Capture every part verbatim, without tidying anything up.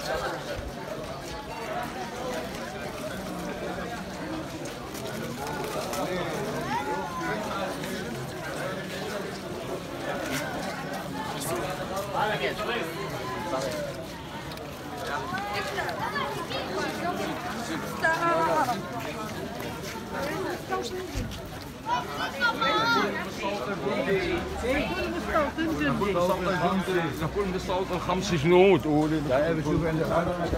نقول مستوطن خمس جنود ولي لا بشوف عندك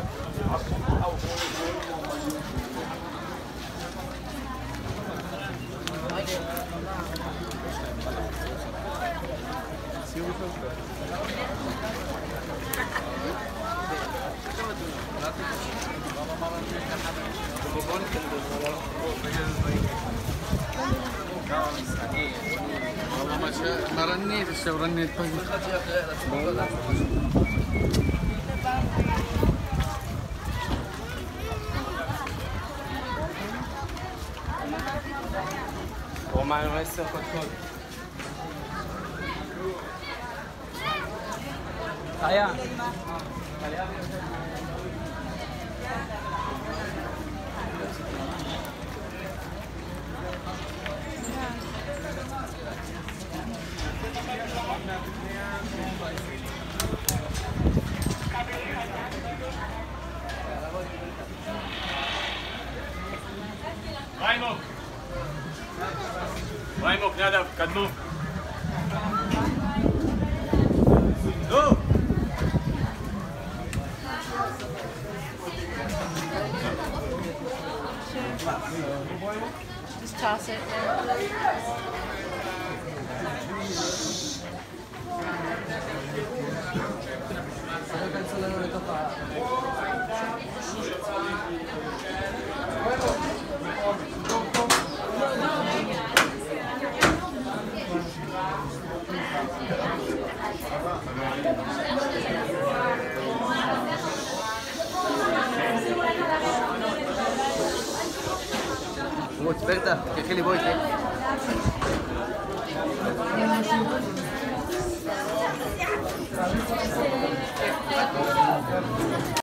والله ما شاء ما رنيت الشو رنيت ومع المؤسسة كنت Ayan. Raimok! Raimok, Nadav, קדמו. נו! Just toss it Aspetta, che che li vuoi te?